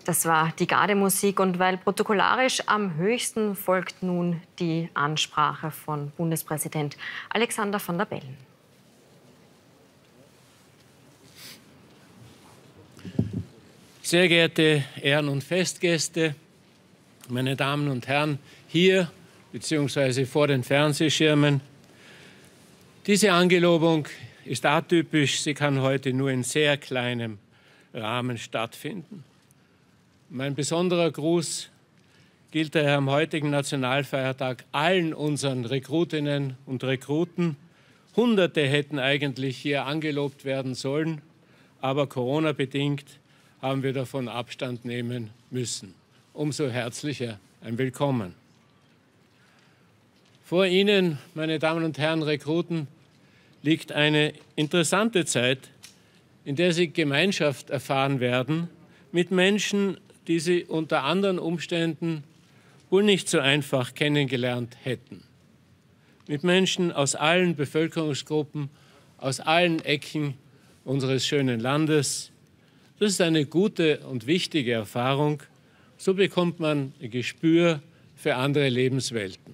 Das war die Gardemusik und weil protokollarisch am höchsten folgt nun die Ansprache von Bundespräsident Alexander Van der Bellen. Sehr geehrte Ehren- und Festgäste, meine Damen und Herren, hier bzw. vor den Fernsehschirmen. Diese Angelobung ist atypisch. Sie kann heute nur in sehr kleinem Rahmen stattfinden. Mein besonderer Gruß gilt daher am heutigen Nationalfeiertag allen unseren Rekrutinnen und Rekruten. Hunderte hätten eigentlich hier angelobt werden sollen, aber Corona-bedingt haben wir davon Abstand nehmen müssen. Umso herzlicher ein Willkommen. Vor Ihnen, meine Damen und Herren Rekruten, liegt eine interessante Zeit, in der Sie Gemeinschaft erfahren werden mit Menschen, die Sie unter anderen Umständen wohl nicht so einfach kennengelernt hätten. Mit Menschen aus allen Bevölkerungsgruppen, aus allen Ecken unseres schönen Landes. Das ist eine gute und wichtige Erfahrung. So bekommt man ein Gespür für andere Lebenswelten.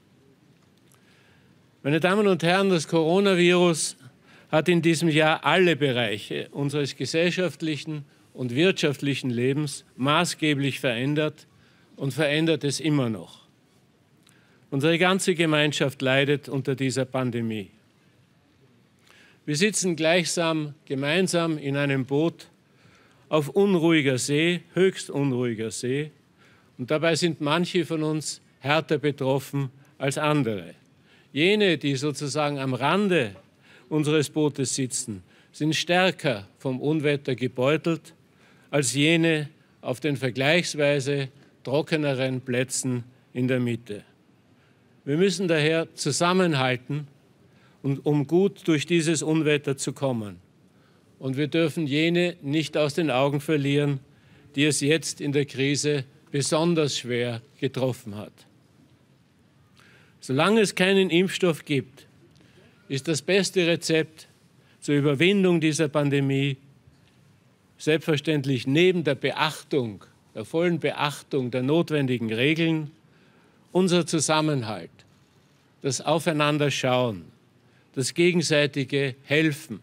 Meine Damen und Herren, das Coronavirus hat in diesem Jahr alle Bereiche unseres gesellschaftlichen und wirtschaftlichen Lebens maßgeblich verändert und verändert es immer noch. Unsere ganze Gemeinschaft leidet unter dieser Pandemie. Wir sitzen gleichsam gemeinsam in einem Boot auf unruhiger See, höchst unruhiger See, und dabei sind manche von uns härter betroffen als andere. Jene, die sozusagen am Rande unseres Bootes sitzen, sind stärker vom Unwetter gebeutelt als jene auf den vergleichsweise trockeneren Plätzen in der Mitte. Wir müssen daher zusammenhalten, um gut durch dieses Unwetter zu kommen. Und wir dürfen jene nicht aus den Augen verlieren, die es jetzt in der Krise besonders schwer getroffen hat. Solange es keinen Impfstoff gibt, ist das beste Rezept zur Überwindung dieser Pandemie selbstverständlich neben der Beachtung, der vollen Beachtung der notwendigen Regeln, unser Zusammenhalt, das Aufeinanderschauen, das gegenseitige Helfen.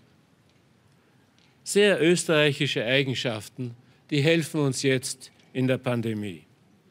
Sehr österreichische Eigenschaften, die helfen uns jetzt in der Pandemie.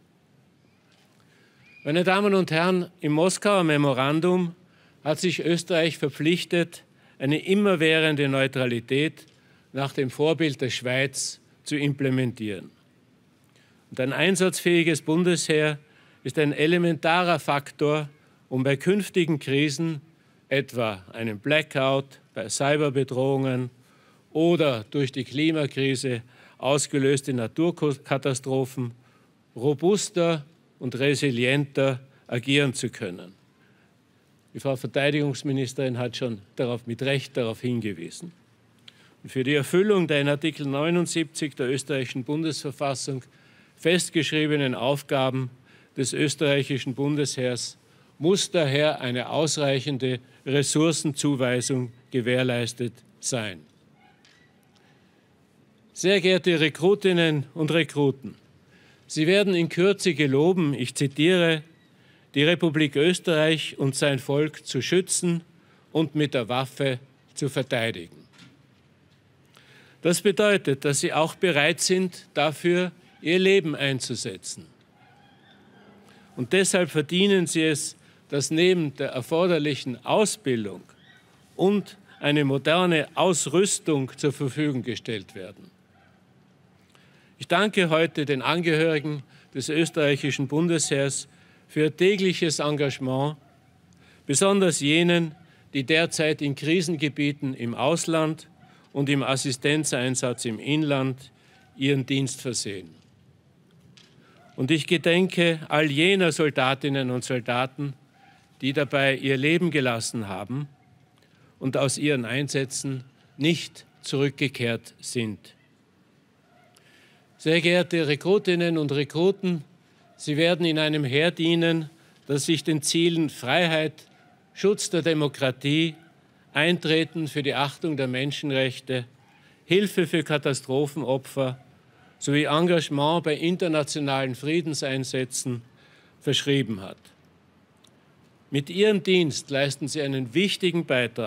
Meine Damen und Herren, im Moskauer Memorandum hat sich Österreich verpflichtet, eine immerwährende Neutralität nach dem Vorbild der Schweiz zu implementieren. Und ein einsatzfähiges Bundesheer ist ein elementarer Faktor, um bei künftigen Krisen, etwa einem Blackout, bei Cyberbedrohungen oder durch die Klimakrise ausgelöste Naturkatastrophen, robuster und resilienter agieren zu können. Die Frau Verteidigungsministerin hat schon mit Recht darauf hingewiesen. Und für die Erfüllung der in Artikel 79 der österreichischen Bundesverfassung festgeschriebenen Aufgaben des österreichischen Bundesheers muss daher eine ausreichende Ressourcenzuweisung gewährleistet sein. Sehr geehrte Rekrutinnen und Rekruten, Sie werden in Kürze geloben, ich zitiere, die Republik Österreich und sein Volk zu schützen und mit der Waffe zu verteidigen. Das bedeutet, dass Sie auch bereit sind, dafür Ihr Leben einzusetzen. Und deshalb verdienen Sie es, dass neben der erforderlichen Ausbildung und eine moderne Ausrüstung zur Verfügung gestellt werden. Ich danke heute den Angehörigen des österreichischen Bundesheers für ihr tägliches Engagement, besonders jenen, die derzeit in Krisengebieten im Ausland und im Assistenzeinsatz im Inland ihren Dienst versehen. Und ich gedenke all jener Soldatinnen und Soldaten, die dabei ihr Leben gelassen haben und aus ihren Einsätzen nicht zurückgekehrt sind. Sehr geehrte Rekrutinnen und Rekruten, Sie werden in einem Heer dienen, das sich den Zielen Freiheit, Schutz der Demokratie, Eintreten für die Achtung der Menschenrechte, Hilfe für Katastrophenopfer sowie Engagement bei internationalen Friedenseinsätzen verschrieben hat. Mit ihrem Dienst leisten Sie einen wichtigen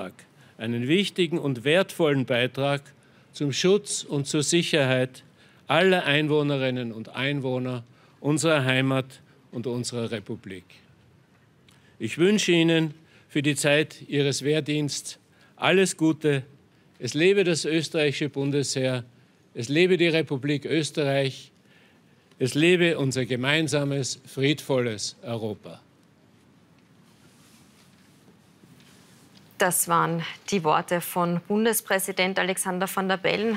und wertvollen Beitrag zum Schutz und zur Sicherheit aller Einwohnerinnen und Einwohner unserer Heimat und unserer Republik. Ich wünsche Ihnen für die Zeit Ihres Wehrdienstes alles Gute. Es lebe das österreichische Bundesheer, es lebe die Republik Österreich, es lebe unser gemeinsames, friedvolles Europa. Das waren die Worte von Bundespräsident Alexander Van der Bellen.